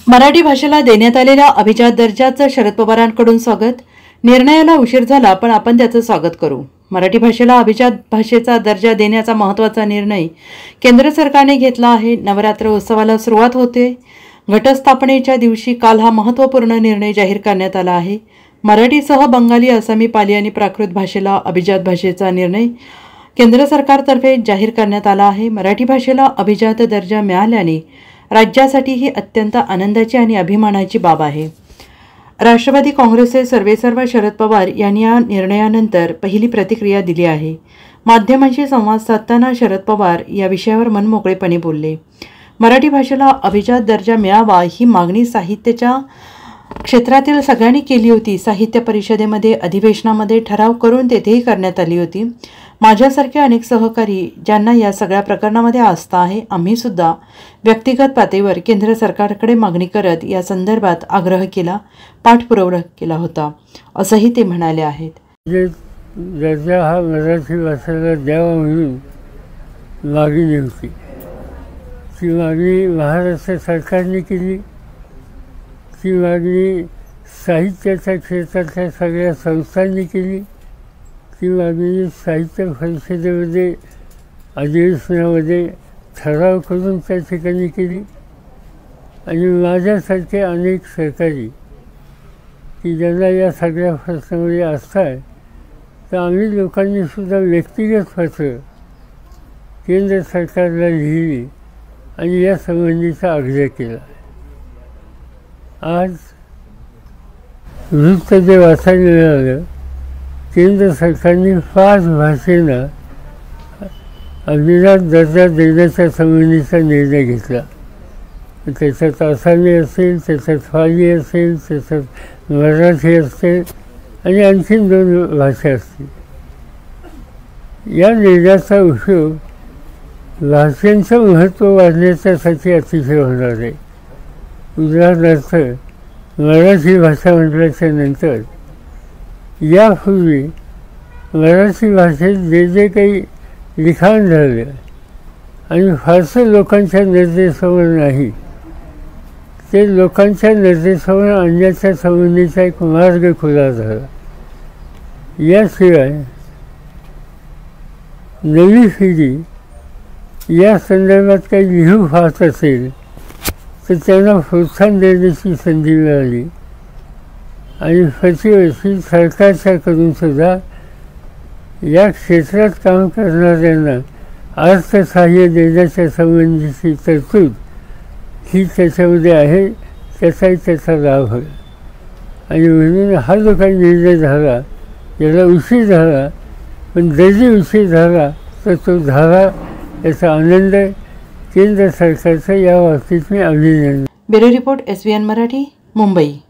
मराठी भाषेला देण्यात आलेल्या अभिजात दर्जाचं शरद पवारांकडून स्वागत। निर्णयाला उशीर झाला पण आपण त्याचं स्वागत करू। मराठी भाषेला अभिजात भाषेचा दर्जा देण्याचा महत्त्वाचा निर्णय केंद्र सरकारने घेतला आहे। नवरात्र उत्सवाला सुरुवात होते। घटस्थापनेच्या दिवशी काल हा महत्त्वपूर्ण निर्णय जाहीर करण्यात आला आहे। मराठीसह बंगाली, आसामी, पाली आणि प्राकृत भाषेला अभिजात भाषेचा निर्णय केंद्र सरकारतर्फे जाहीर करण्यात आला आहे। मराठी भाषेला अभिजात दर्जा मिळाल्याने राज्यासाठी ही अत्यंत आनंदाची आणि अभिमानाची बाब आहे। राष्ट्रवादी काँग्रेसचे सर्वेसर्वा शरद पवार यांनी या निर्णयानंतर पहिली प्रतिक्रिया दिली आहे। माध्यमांशी संवाद साधताना शरद पवार या विषयावर मनमोकळेपणे बोलले। मराठी भाषेला अभिजात दर्जा मिळावा ही मागणी साहित्याच्या क्षेत्रातील सगळ्यांनी केली होती। साहित्य परिषदेमध्ये, अधिवेशनामध्ये ठराव करून तेथेही करण्यात आली होती। माझ्यासारखे अनेक सहकारी ज्यांना या सगळ्या प्रकरणामध्ये आस्था आहे, आम्ही सुद्धा व्यक्तिगत पातळीवर केंद्र सरकारकडे मागणी करत या संदर्भात आग्रह केला, पाठपुरावा केला होता, असंही ते म्हणाले आहेत। दर्जा हा मराठी भाषेला द्यावा म्हणून मागणी होती। ती मागणी महाराष्ट्र सरकारने केली। ती मागणी साहित्याच्या क्षेत्रातल्या सगळ्या संस्थांनी केली। ती मागणी साहित्य परिषदेमध्ये, अधिवेशनामध्ये ठराव करून त्या ठिकाणी केली। आणि माझ्यासारखे अनेक सहकारी की ज्यांना या सगळ्या प्रश्नामध्ये आस्था आहे, तर आम्ही लोकांनी सुद्धा व्यक्तिगत पत्र केंद्र सरकारला लिहिली आणि या संबंधीचा आग्रह केला। आज वृत्त जे वाचायला मिळालं, केंद्र सरकारने 5 भाषेला अभिजात दर्जा देण्याच्या संबंधीचा निर्णय घेतला। त्याच्यात आसामी असेल, त्याच्यात पाली असेल, त्याच्यात मराठी असेल आणि आणखीन 2 भाषा असतील। या निर्णयाचा उपयोग भाषांचं महत्त्व वाढण्याच्यासाठी अतिशय होणार आहे। उदाहरणार्थ, मराठी भाषा म्हटल्याच्या नंतर यापूर्वी मराठी भाषेत जे काही लिखाण झालं आणि फारसं लोकांच्या निर्देशावर नाही, ते लोकांच्या निर्देशावर आणण्याच्या संबंधीचा एक मार्ग खुला झाला। याशिवाय नवी पिढी या संदर्भात काही लिहू पाहत असेल तर त्यांना प्रोत्साहन देण्याची संधी मिळाली। आणि प्रतिवर्षी सरकारच्याकडून सुद्धा या क्षेत्रात काम करणाऱ्यांना अर्थसहाय्य देण्याच्या संबंधीची तरतूद ही त्याच्यामध्ये आहे। त्याचाही त्याचा लाभ होईल। आणि म्हणून हा जो काही निर्णय झाला, याला उशीर झाला, पण जरी उशीर झाला तर तो झाला याचा आनंद आहे। केंद्र सरकारचं या बाबतीत मी अभिनंदन। Bureau report, SVN Marathi, Mumbai.